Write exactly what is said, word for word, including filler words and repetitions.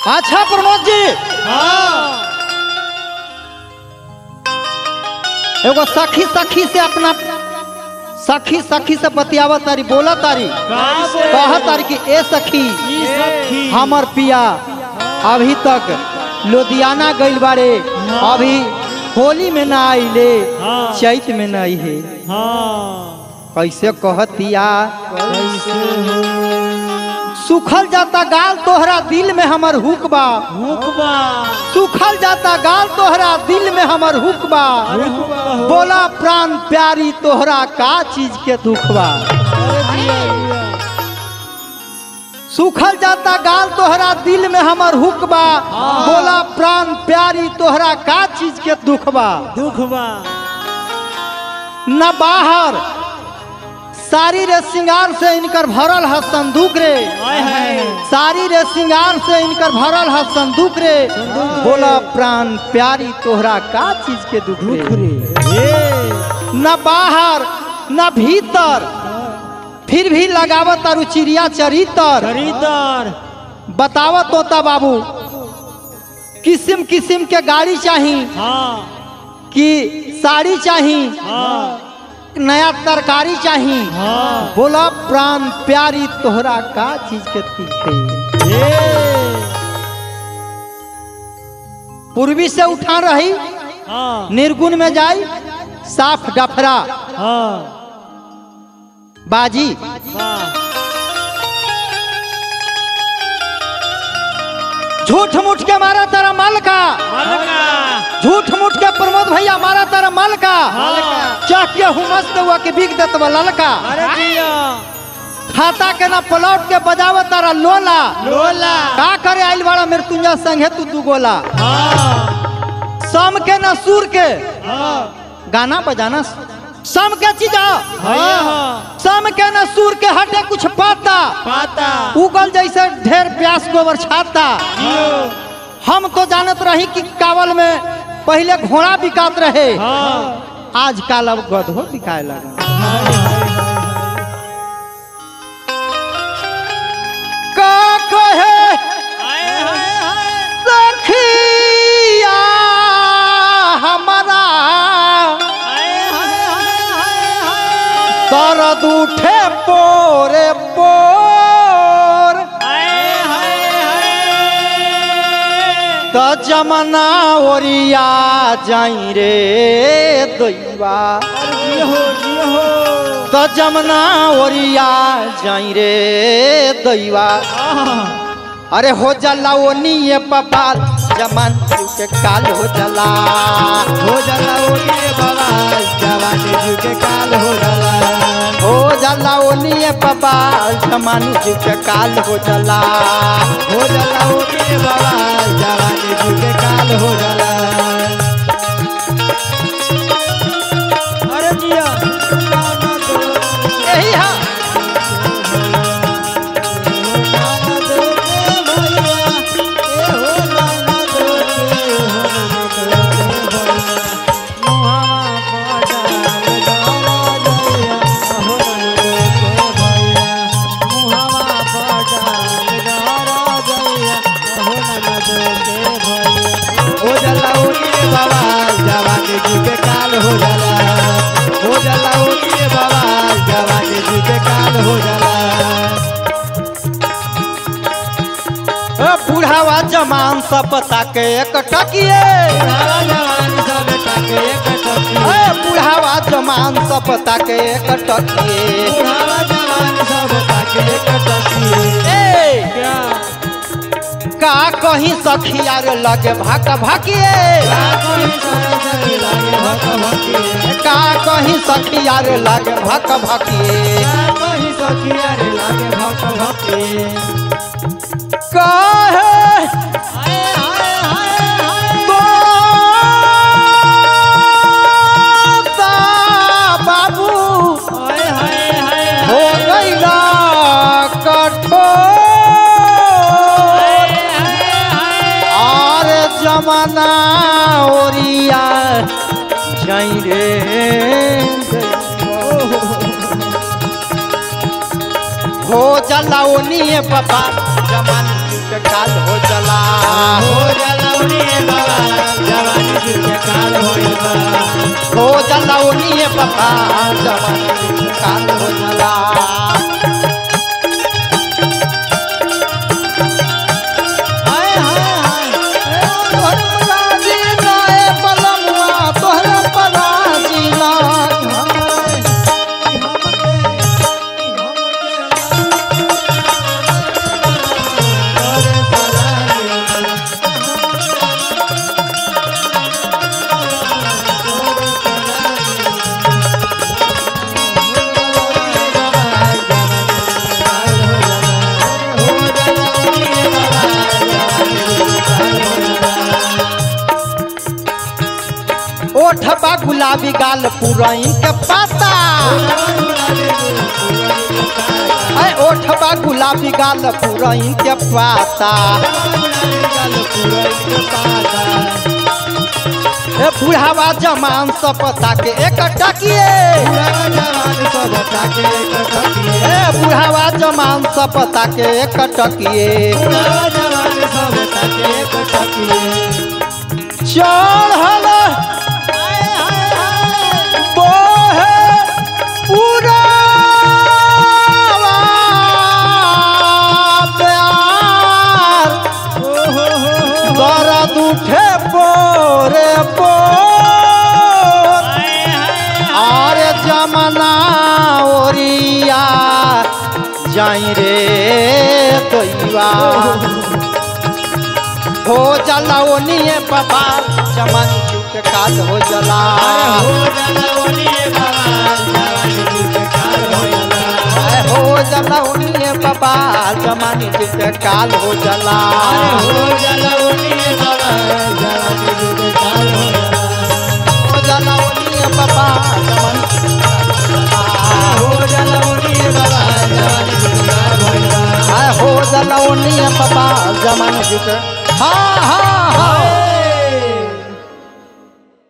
अच्छा प्रमोद जी, हाँ एगो सखी सखी से अपना सखी सखी से बतियावा तारी, बोला तारी, कहा तारी कि ए सखी, सखी हमर पिया अभी तक लुधियाना गइल बारे, अभी होली में ना आइले, हाँ। चैत में ना आई है। हाँ कैसे कहतिया, सुखल जाता गाल तोहरा दिल में हमर हुक बा, हुक्बा सुखल जाता गाल तोहरा दिल में हमर हुक बा, बोला प्राण प्यारी तोहरा का चीज के दुख बा। सुखल जाता गाल तोहरा दिल में हमर हुक बा, बोला प्राण प्यारी तोहरा का चीज के दुख बा। दुखबा न बाहर सारी रे श्रृंगार से इनकर भरल है संदूक रे, सारी रे श्रृंगार से इनकर भरल है संदूक रे, बोला प्राण प्यारी तोहरा का चीज के दुख रे। न बाहर न भीतर फिर भी लगावत तारू चिड़िया चरितर, खरीदार बतावत तोता बाबू किस्म किस्म के गाड़ी चाहिए, हाँ कि साड़ी चाहिए, हाँ नया तरकारी चाहिए, हाँ बोला प्राण प्यारी तोहरा का चीज के तीखे। पूर्वी से उठा रही हाँ निर्गुण में जाई साफ डफरा हाँ बाजी, झूठ मूठ के मारा तारा माल का, झूठ मूठ के प्रमोद भैया मारा तारा माल का, चाह के हुमस हुआ के बिक देत ललका, खाता के ना पलौट के बजाव तारा लोला लोला का करे आइल बड़ा मृत्युंजय संगे तू तू गोला। सम के ना सुर के गाना बजाना सम के चीज, सम के न सुर के हटे कुछ पाता, पाता उगल जैसे ढेर प्यास गोबर छाता। हम तो जानत रही कि कावल में पहले घोड़ा बिकात रहे, आज काल अब गधो बिकाए लगा। का कहे सखिया हमारा दर्द उठे पोरे पोर, तो जमना ओरिया जाई रे दैवा, तो जमना ओरिया जाई रे दैवा। अरे हो जाला वो नीए बबाल जमान के काल हो जाला, हो जाला वो नीए बबाल जवान के काल हो जाला, हो जाला वो नीए बबाल जमान के काल हो जाला, हो जाला वो नीए बबाल जवान के काल हो जाला। अरे जिया यही है हो जाला, हो जाला ओनिए बाबा जवानी जी के काल हो जाला। ओ बुढ़ावा जमान सब ताके एक टकिए, ए बुढ़ावा जमान सब ताके एक टकिए, ए का कहीं सखिया रे लगे भाका भाकिए, का कहीं सखिया रे लगे भाका भाकिए, काहे बाबू हो गईला कठोर, और जमाना ओरिया जाई रे हो जाला ओनिए बाबा जमान के के काल हो जला हो जाला उन्हीं बाबा जवानी जुग के काल हो जाला हो जला उन्हीं बाबा जवानी जुग के काल हो जला हाय हाय हाय तोहर पराजी नाए बलमुआ तोहर पराजी ओठबा गुलाबी गाल पुरैन के पाता अय ओठबा गुलाबी गाल पुरैन के पाता ए बुढ़ावा जमान सपता के एक टकिए ए बुढ़ावा जमान सपता के एक टकिए चढ़ल बोहे पूरा प्यार दर्द उठे पोरे पोर और जमना ओरिया जाई रे दैवा हो जला ओनिए बाबा चमन जुग के काल हो जला हो जला ओनिए बाबा चमन जुग के काल हो जला हो जला ओनिए बाबा चमन हो जला ओनिए बाबा जमन जुग हाँ हाँ हाँ